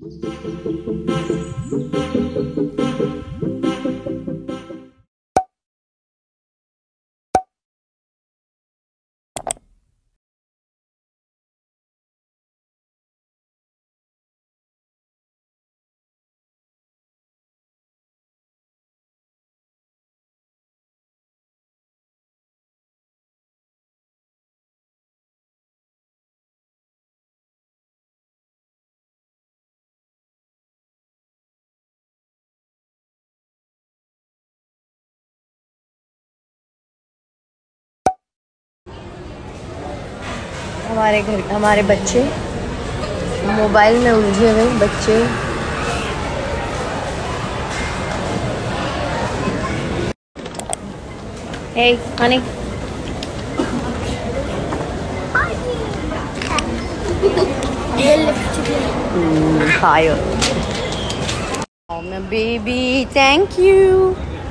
हमारे बच्चे मोबाइल में उलझे हुए बच्चे। Hey, honey. Fire. Oh, my baby. Thank you.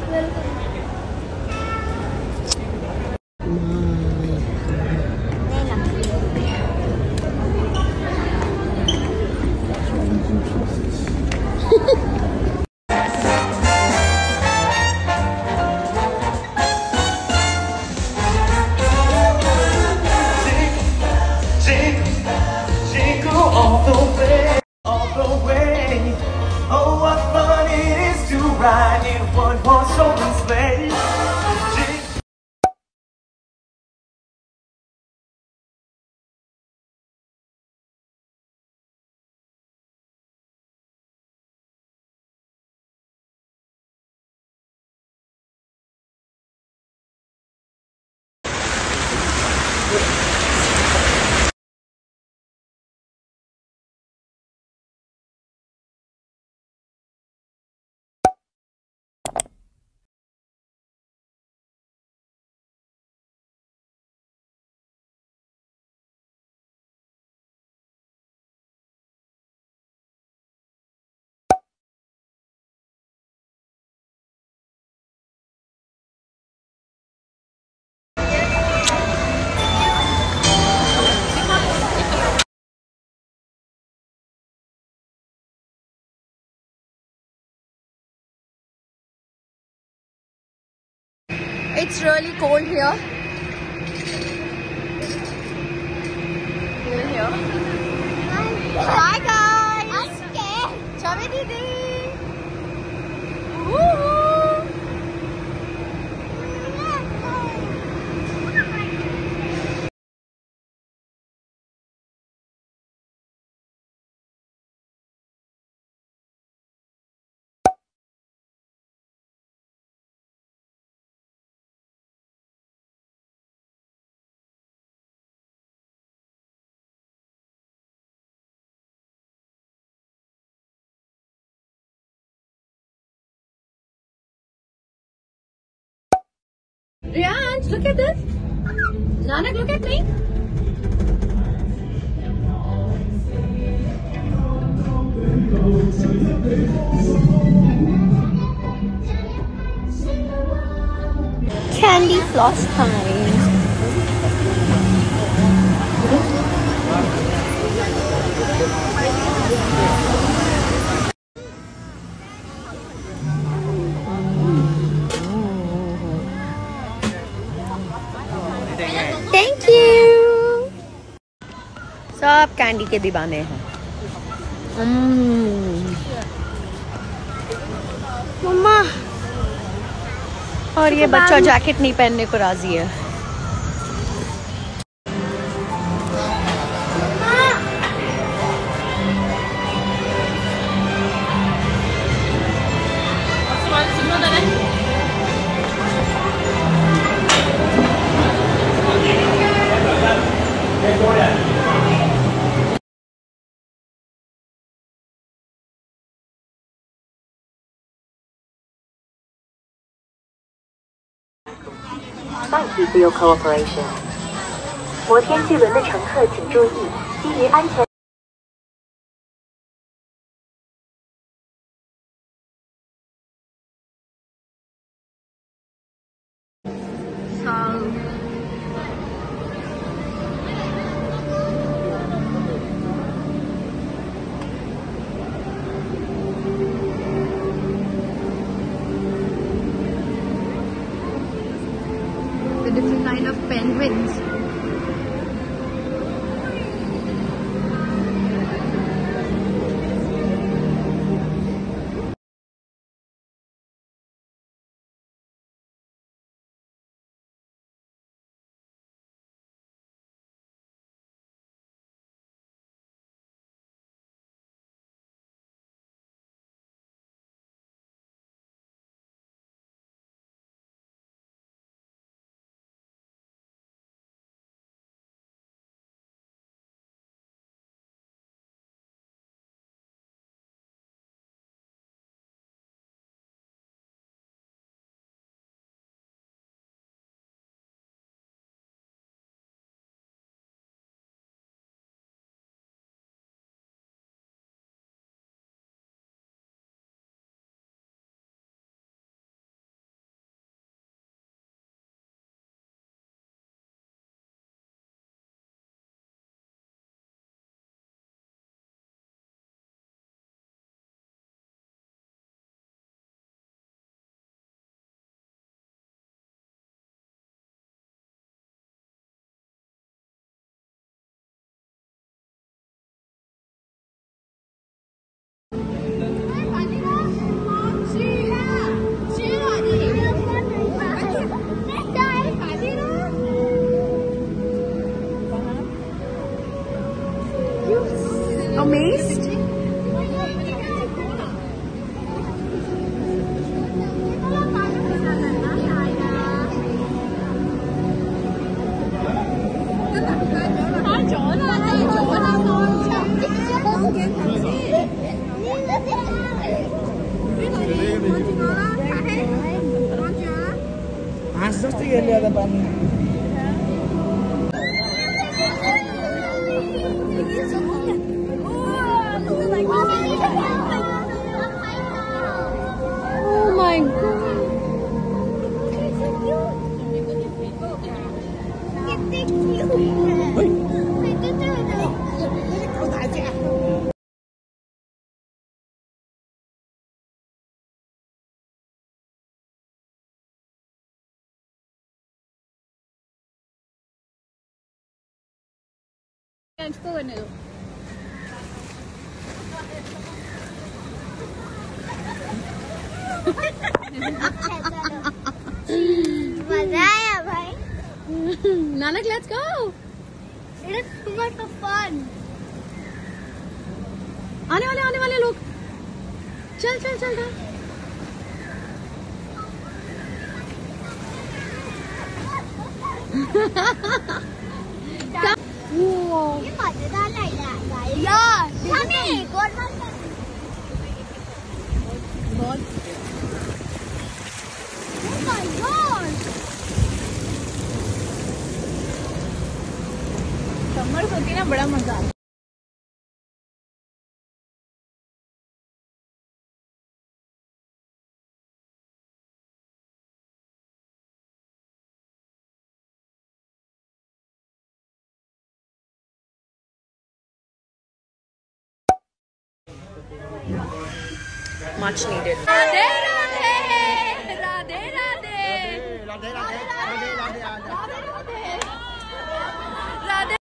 It's really cold here. You're here. Hi guys. I'm scared. Chami didi. Woo. Rianj, look at this. Nanak, look at me. Candy floss time. Thank you. सब candy के दीवाने हैं। मम्मा। और ये बच्चा jacket नहीं पहनने को राजी है। Thank you for your cooperation. 摩天巨轮的乘客请注意，基于安全。 penguins. Amazed? Oh my god. Nanak, let's go. It is too much of fun. आने वाले लोग. चल चल चल. Wow. ये मजेदार लग रहा है यार. हमें एक और बार बहुत. Oh my God. समर होती ना बड़ा मजा आता. Much needed. Radhe Radhe Radhe Radhe Radhe Radhe.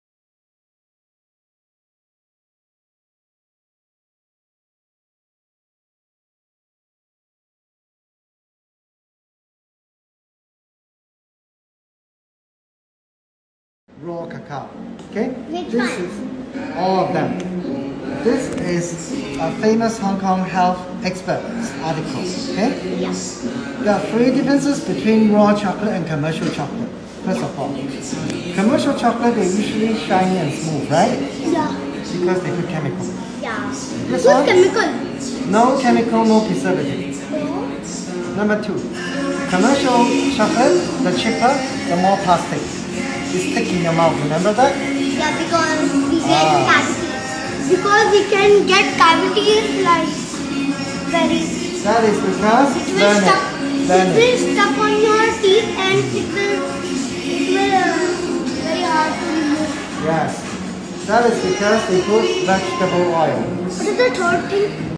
Raw cacao. Okay? Which This one? is all of them. This is a famous Hong Kong health expert's article. Okay? Yes. There are three differences between raw chocolate and commercial chocolate. First of all, commercial chocolate they usually shiny and smooth, right? Yeah. Because they put chemical. Yeah. This Good one, chemical. no chemical, no preservative. Number two, commercial chocolate, the cheaper, the more plastic. It's stick in your mouth, remember that? Yeah, because we get cavities. Because we can get cavities like very. That is because It will stuck on your teeth and it will very hard to remove. Yes. That is because they put vegetable oil. What is the third thing?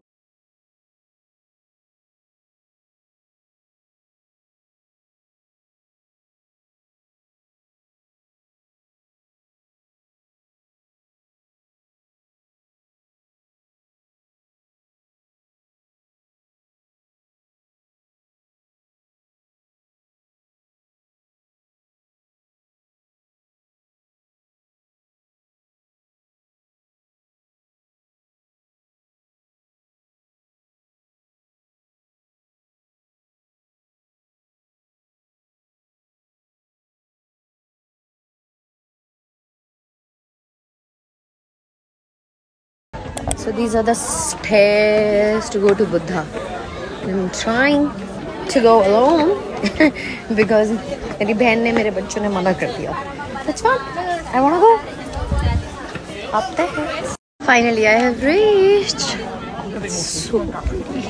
So these are the stairs to go to Buddha. I'm trying to go alone because मेरी बहन ने मेरे बच्चों ने मना कर दिया. That's fine. I wanna go. Up there. Finally, I have reached. It's so pretty.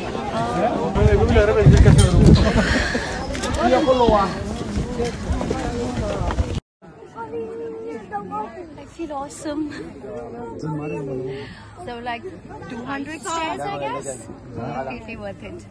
I feel awesome. So like 200 stairs, I guess. Completely worth it.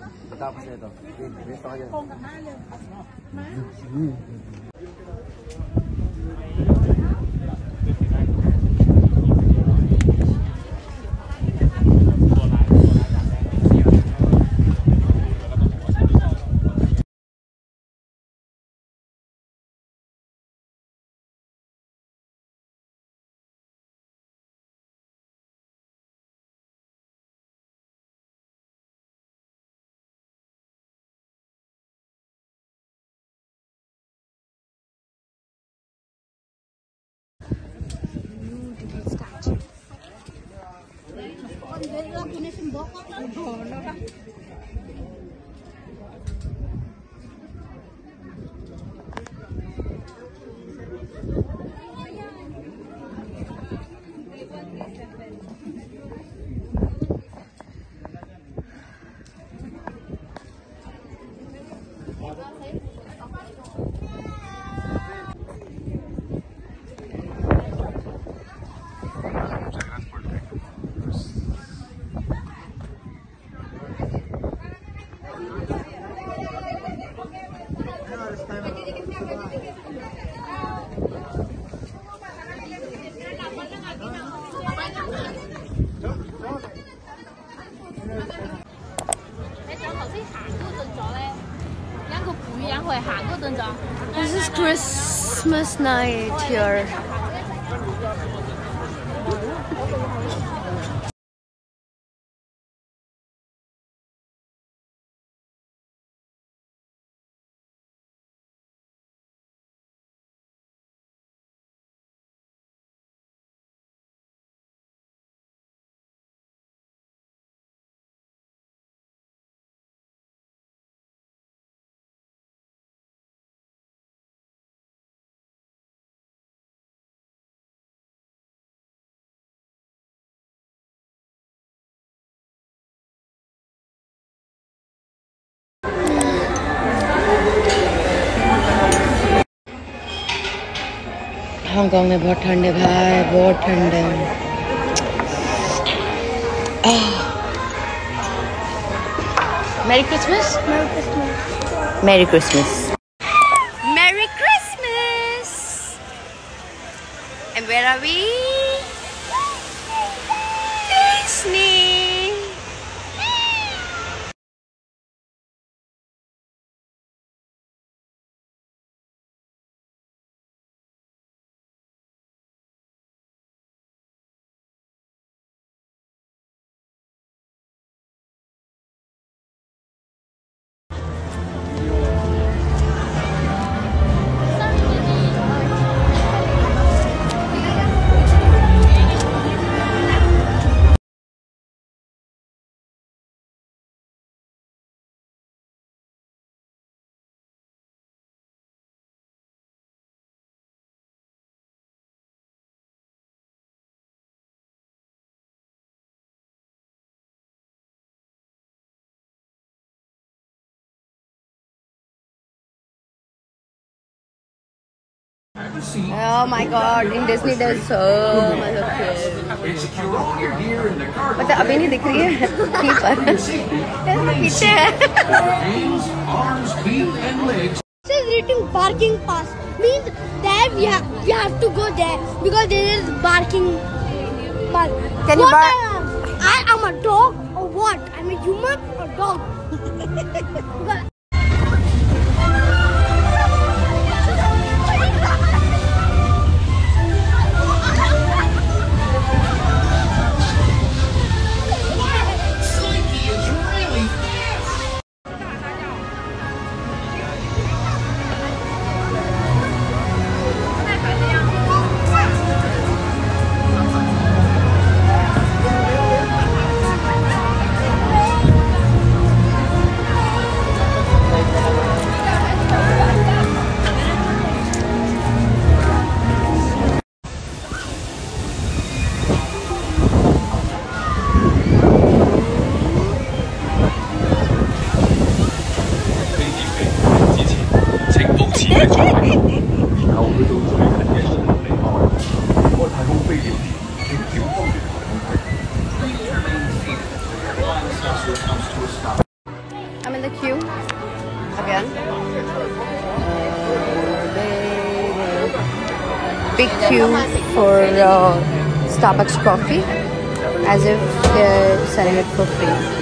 This is Christmas night here. Hong Kong में बहुत ठंड है भाई, बहुत ठंड है. Merry Christmas. Merry Christmas. Merry Christmas. Merry Christmas. And where are we? Disney. Oh my god, in Disney there's so much of kids. मतलब अभी नहीं दिख रही है ठीक पर पीछे है. It is written barking pass. Means that we have to go there because there is barking pass. Can you bark? I am a dog or what? I'm a human or dog? I'm in the queue again. Big queue for Starbucks coffee, as if they're selling it for free.